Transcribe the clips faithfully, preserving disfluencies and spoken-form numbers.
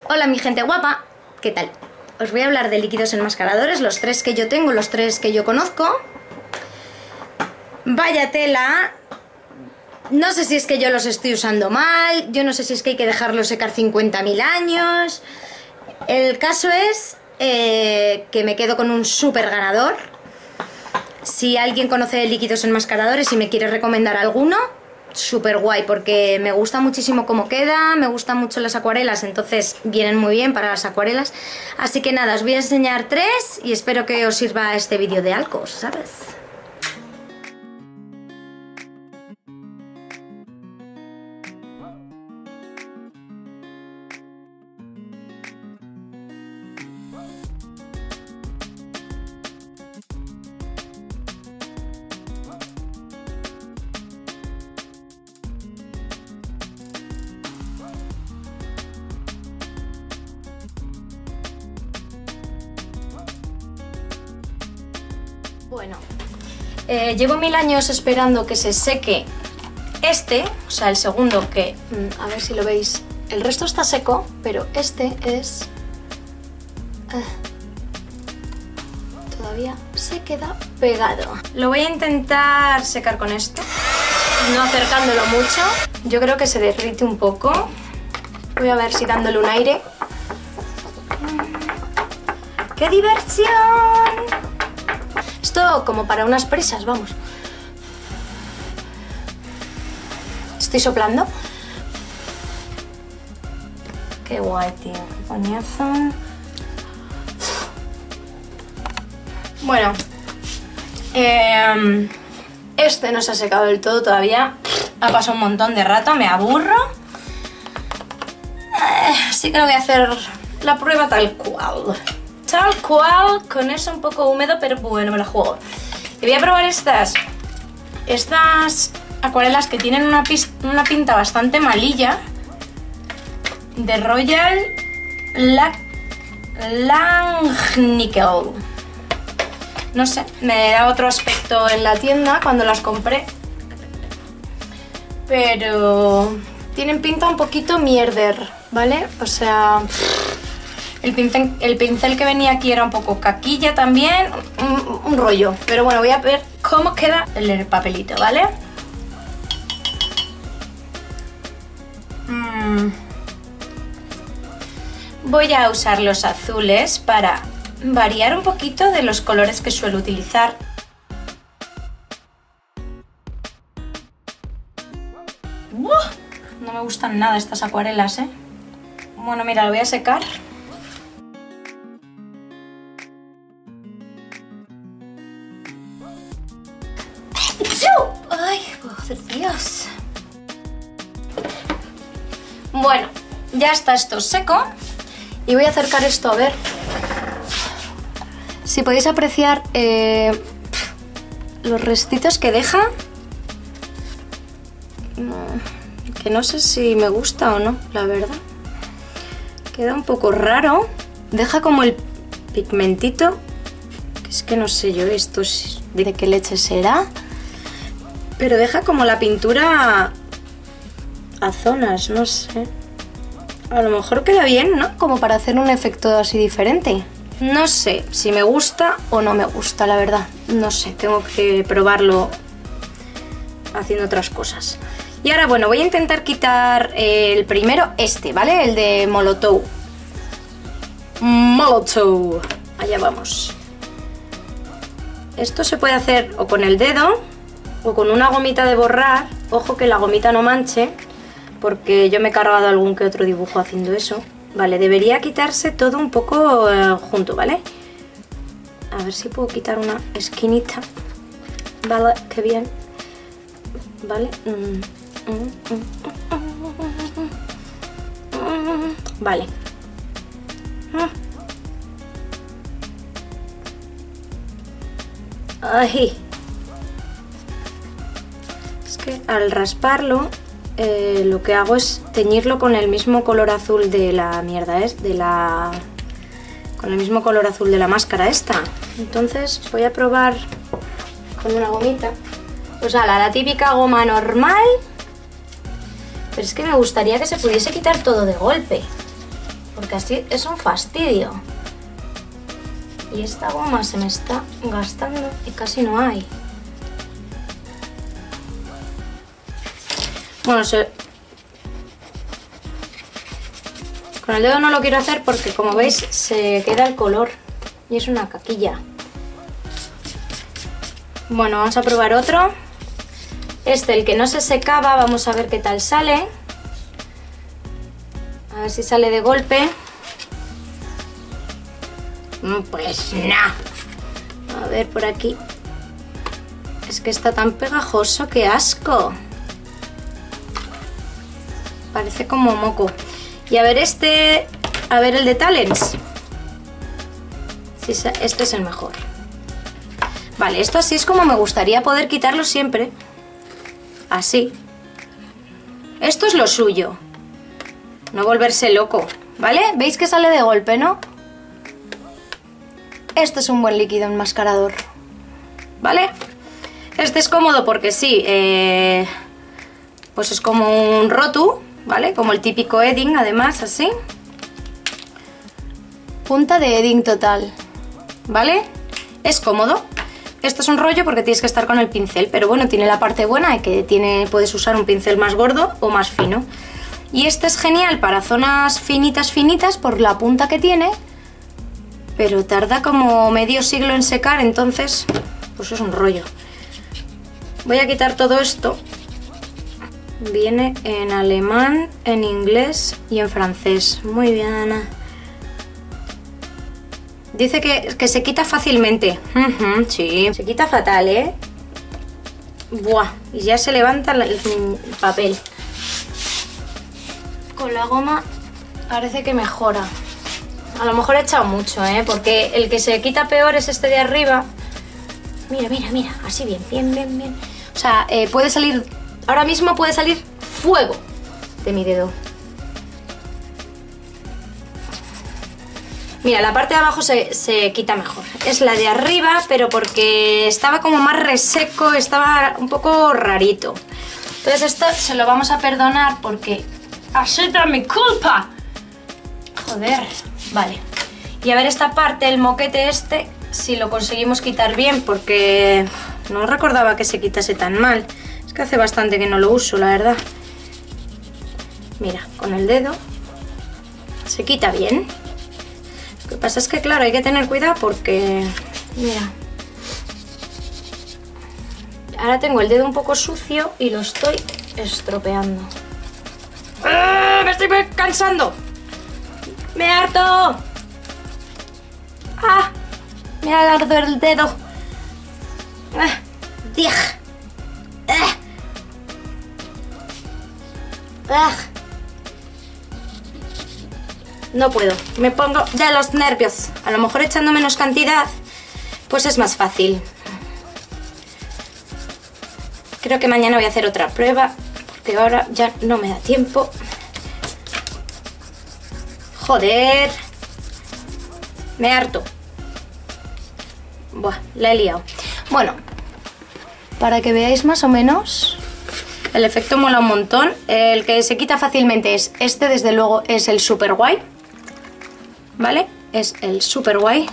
Hola mi gente guapa, ¿qué tal? Os voy a hablar de líquidos enmascaradores, los tres que yo tengo, los tres que yo conozco. Vaya tela. No sé si es que yo los estoy usando mal, yo no sé si es que hay que dejarlos secar cincuenta mil años. El caso es eh, que me quedo con un súper ganador. Si alguien conoce líquidos enmascaradores y me quiere recomendar alguno, súper guay, porque me gusta muchísimo cómo queda, me gustan mucho las acuarelas, entonces vienen muy bien para las acuarelas. Así que nada, os voy a enseñar tres y espero que os sirva este vídeo de algo, ¿sabes? Bueno, eh, llevo mil años esperando que se seque este, o sea, el segundo que, a ver si lo veis, el resto está seco, pero este es... Eh, todavía se queda pegado. Lo voy a intentar secar con esto, no acercándolo mucho. Yo creo que se derrite un poco. Voy a ver si dándole un aire. ¡Qué diversión! Esto como para unas presas, vamos. Estoy soplando. Qué guay, tío. Qué coñazo. Bueno. Eh, este no se ha secado del todo todavía. Ha pasado un montón de rato, me aburro. Eh, así que no voy a hacer la prueba tal cual. Tal cual, con eso un poco húmedo, pero bueno, me la juego. Y voy a probar estas Estas acuarelas que tienen una, una pinta bastante malilla, de Royal Langnickel. No sé, me da otro aspecto en la tienda cuando las compré, pero tienen pinta un poquito mierder, ¿vale? O sea... El pincel, el pincel que venía aquí era un poco caquilla también, un, un rollo. Pero bueno, voy a ver cómo queda el papelito, ¿vale? Mm. Voy a usar los azules para variar un poquito de los colores que suelo utilizar. ¡Uf! No me gustan nada estas acuarelas, ¿eh? Bueno, mira, lo voy a secar. ¡Ay, por Dios! Bueno, ya está esto seco. Y voy a acercar esto a ver si podéis apreciar eh, los restitos que deja. Que no sé si me gusta o no, la verdad. Queda un poco raro. Deja como el pigmentito. Que es que no sé yo esto de qué leche será. Pero deja como la pintura a zonas, no sé. A lo mejor queda bien, ¿no? Como para hacer un efecto así diferente. No sé si me gusta o no me gusta, la verdad. No sé, tengo que probarlo haciendo otras cosas. Y ahora, bueno, voy a intentar quitar el primero, este, ¿vale? El de Molotov. Molotov. Allá vamos. Esto se puede hacer o con el dedo o con una gomita de borrar. Ojo que la gomita no manche, porque yo me he cargado algún que otro dibujo haciendo eso. Vale, debería quitarse todo un poco eh, junto, ¿vale? A ver si puedo quitar una esquinita. Vale, qué bien. Vale. Vale. Ay. Es que al rasparlo eh, lo que hago es teñirlo con el mismo color azul de la mierda, es de la... con el mismo color azul de la máscara esta. Entonces voy a probar con una gomita. O sea, la, la típica goma normal. Pero es que me gustaría que se pudiese quitar todo de golpe. porque así es un fastidio. Y esta goma se me está gastando y casi no hay. Bueno, se... con el dedo no lo quiero hacer porque, como veis, se queda el color y es una caquilla. Bueno, vamos a probar otro. Este, el que no se secaba, vamos a ver qué tal sale. A ver si sale de golpe. Pues no. A ver por aquí. Es que está tan pegajoso, qué asco. Parece como moco. Y a ver este, a ver el de Talens. Sí, este es el mejor. Vale, esto así es como me gustaría poder quitarlo siempre. Así. Esto es lo suyo. No volverse loco, ¿vale? ¿Veis que sale de golpe, no? Este es un buen líquido enmascarador, ¿vale? Este es cómodo porque sí, eh, pues es como un rotu, ¿vale? Como el típico edding, además, así. Punta de edding total, ¿vale? Es cómodo. Esto es un rollo porque tienes que estar con el pincel, pero bueno, tiene la parte buena de que tiene, puedes usar un pincel más gordo o más fino. Y este es genial para zonas finitas, finitas, por la punta que tiene, pero tarda como medio siglo en secar, entonces pues es un rollo. Voy a quitar todo esto. Viene en alemán, en inglés y en francés. Muy bien, Ana. Dice que, que se quita fácilmente. Uh-huh, sí, se quita fatal, ¿eh? Buah, y ya se levanta el, el papel. Con la goma parece que mejora. A lo mejor he echado mucho, ¿eh? Porque el que se quita peor es este de arriba. Mira, mira, mira, así bien, bien, bien, bien. O sea, eh, puede salir, ahora mismo puede salir fuego de mi dedo. Mira, la parte de abajo se, se quita mejor. Es la de arriba, pero porque estaba como más reseco, estaba un poco rarito. Entonces esto se lo vamos a perdonar porque ha sido mi culpa. Joder, vale. Y a ver esta parte, el moquete este, si lo conseguimos quitar bien, porque no recordaba que se quitase tan mal. Es que hace bastante que no lo uso, la verdad. Mira, con el dedo se quita bien. Lo que pasa es que, claro, hay que tener cuidado porque... Mira. Ahora tengo el dedo un poco sucio y lo estoy estropeando. ¡Ah! ¡Me estoy cansando! ¡Me harto! ¡Ah! Me ha ardido el dedo. ¡Ah! ¡Dig! ¡Ah! ¡Ah! No puedo, me pongo ya los nervios. A lo mejor echando menos cantidad, pues es más fácil. Creo que mañana voy a hacer otra prueba, porque ahora ya no me da tiempo. Joder. Me harto. Buah, la he liado. Bueno, para que veáis más o menos, el efecto mola un montón. El que se quita fácilmente es este, desde luego, es el Super Guay. ¿Vale? Es el Super Guay.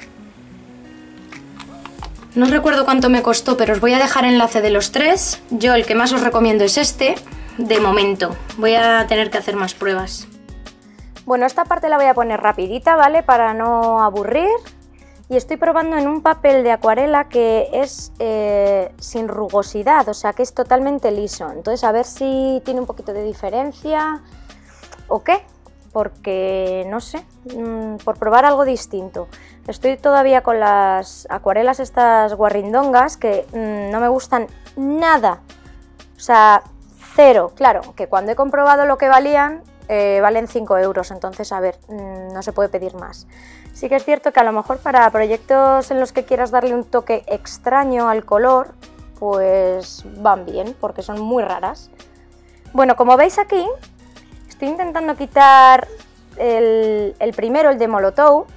No recuerdo cuánto me costó, pero os voy a dejar enlace de los tres. Yo el que más os recomiendo es este, de momento. Voy a tener que hacer más pruebas. Bueno, esta parte la voy a poner rapidita, ¿vale? Para no aburrir. Y estoy probando en un papel de acuarela que es eh, sin rugosidad, o sea que es totalmente liso. Entonces a ver si tiene un poquito de diferencia o qué. Porque, no sé, mmm, por probar algo distinto. Estoy todavía con las acuarelas estas guarrindongas que mmm, no me gustan nada. O sea, cero. Claro, que cuando he comprobado lo que valían, eh, valen cinco euros. Entonces, a ver, mmm, no se puede pedir más. Sí que es cierto que a lo mejor para proyectos en los que quieras darle un toque extraño al color, pues van bien, porque son muy raras. Bueno, como veis aquí, estoy intentando quitar el, el primero, el de Molotov.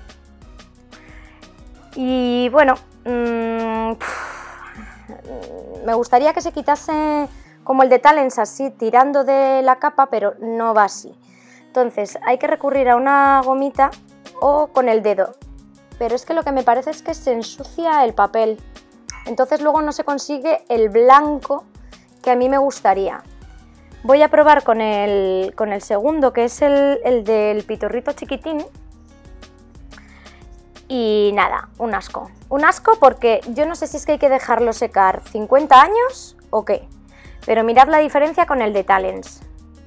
Y bueno, mmm, me gustaría que se quitase como el de Talens, así, tirando de la capa, pero no va así. Entonces hay que recurrir a una gomita o con el dedo, pero es que lo que me parece es que se ensucia el papel, entonces luego no se consigue el blanco que a mí me gustaría. Voy a probar con el, con el segundo, que es el, el del pitorrito chiquitín. Y nada, un asco. Un asco porque yo no sé si es que hay que dejarlo secar cincuenta años o qué. Pero mirad la diferencia con el de Talens.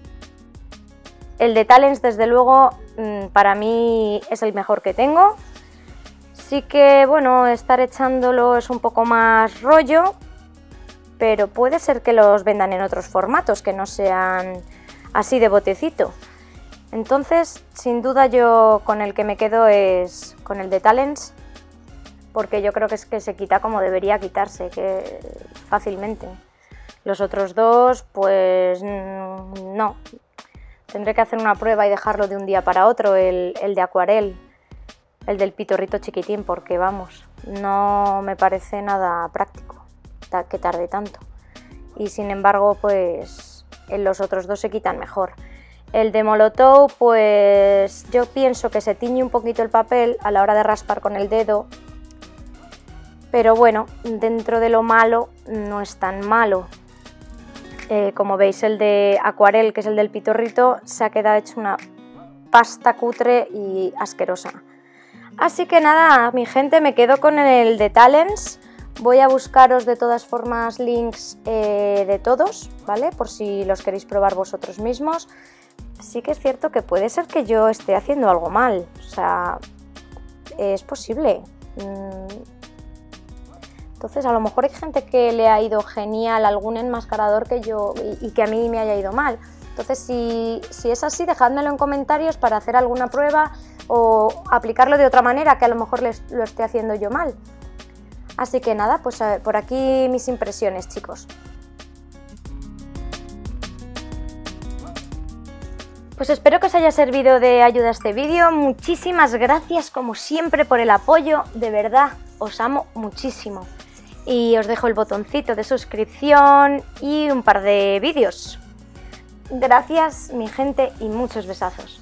El de Talens, desde luego, para mí es el mejor que tengo. Sí que, bueno, estar echándolo es un poco más rollo, pero puede ser que los vendan en otros formatos, que no sean así de botecito. Entonces, sin duda yo con el que me quedo es con el de Talens, porque yo creo que es que se quita como debería quitarse, que fácilmente. Los otros dos, pues no. Tendré que hacer una prueba y dejarlo de un día para otro, el, el de acuarel, el del pitorrito chiquitín, porque vamos, no me parece nada práctico que tarde tanto. Y sin embargo, pues en los otros dos se quitan mejor. El de Molotov, pues yo pienso que se tiñe un poquito el papel a la hora de raspar con el dedo, pero bueno, dentro de lo malo no es tan malo. Eh, como veis, el de acuarel, que es el del pitorrito, se ha quedado hecho una pasta cutre y asquerosa. Así que nada, mi gente, me quedo con el de Talens. Voy a buscaros de todas formas links eh, de todos, ¿vale? Por si los queréis probar vosotros mismos. Sí que es cierto que puede ser que yo esté haciendo algo mal, o sea, es posible. Entonces a lo mejor hay gente que le ha ido genial algún enmascarador que yo y, y que a mí me haya ido mal. Entonces si, si es así, dejádmelo en comentarios para hacer alguna prueba o aplicarlo de otra manera que a lo mejor les, lo esté haciendo yo mal. Así que nada, pues por aquí mis impresiones, chicos. Pues espero que os haya servido de ayuda este vídeo. Muchísimas gracias como siempre por el apoyo, de verdad, os amo muchísimo. Y os dejo el botoncito de suscripción y un par de vídeos. Gracias mi gente y muchos besazos.